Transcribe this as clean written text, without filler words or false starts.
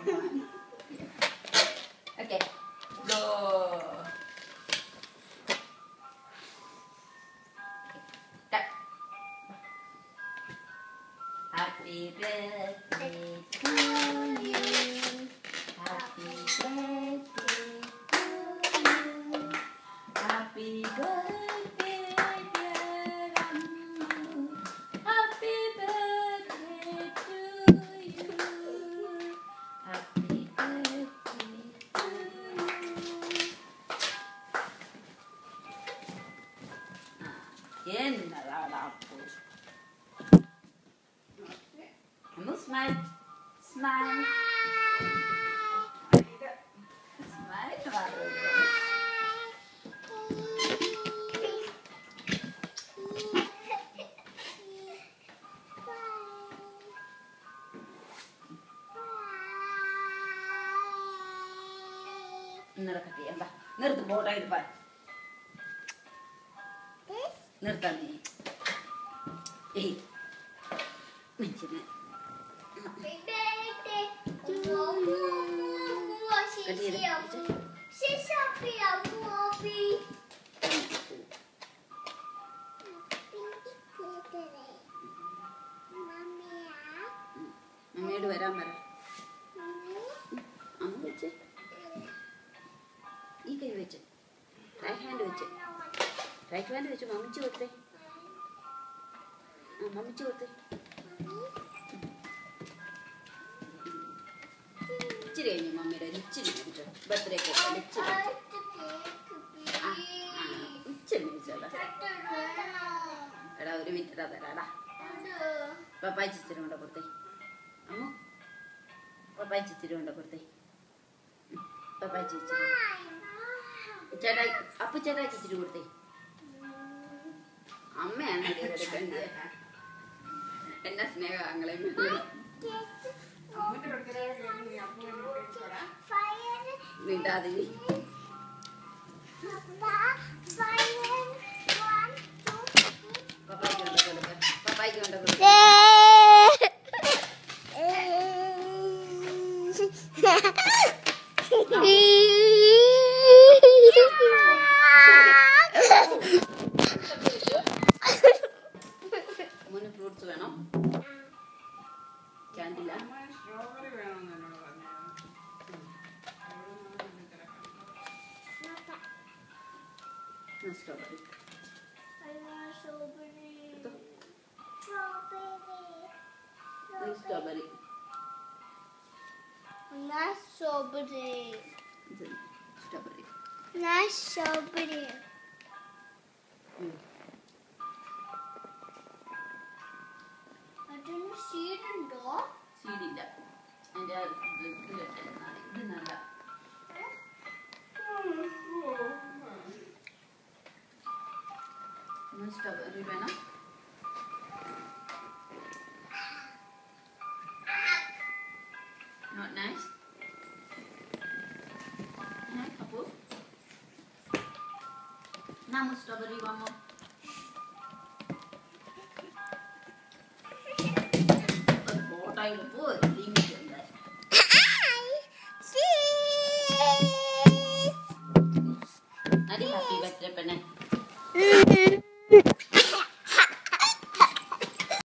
Okay. Go. Cut. Happy birthday to you. Happy birthday to you. Happy birthday, dear Ammu. Happy birthday to you. Happy birthday to you. എന്നതാടാ Appu. Ammu, smile. Smile. Smile. Nerkati എന്താ നിർത്ത് പോട്ടെ ഇത് പാ നിർത്താ നീ ഏയ് മനുഷ്യനെ മമ്മിയോട് വരാൻ പറ അമ്മ വെച്ച് ഈ കൈ വെച്ച് റൈറ്റ് ഹാൻഡ് വെച്ച് മമ്മിച്ച് കൊടുത്തേ മമ്മിച്ച് കൊടുത്തേ ഇച്ചിരി കഴിഞ്ഞു മമ്മിയുടെ ഇച്ചിരി ബർത്ത്ഡേ കേക്ക് ഇച്ചിരി മേടിച്ചോടാ എടാ ഒരു മിനിറ്റ് തരാടാ പപ്പായി ചിച്ചിരി കൊണ്ട് കൊടുത്തേ അമ്മ പപ്പായി ചിച്ചിരി കൊണ്ട് കൊടുത്തേ പപ്പായി ചിച്ചിരി ചേട്ടായി അപ്പു ചേട്ടായി ചിച്ചിരി കൊടുത്തേ അമ്മയാണ് എന്നാ സ്നേഹം അങ്ങളെ വീട്ടാതെ പപ്പായിക്ക് കൊണ്ട് കൊടുക്ക മോന് ഫ്രൂട്ട്സ് വേണം ക്യാൻഡില സ്ട്രോബെറി സ്ട്രോബെറി strawberry. അതിന് സീഡ് ഉണ്ടോ? സീഡില്ല. അതിന്റെ ഇത് നല്ല സ്ട്രോബെറി വേണം. Not nice. Nice, Apu. Now strawberry one more.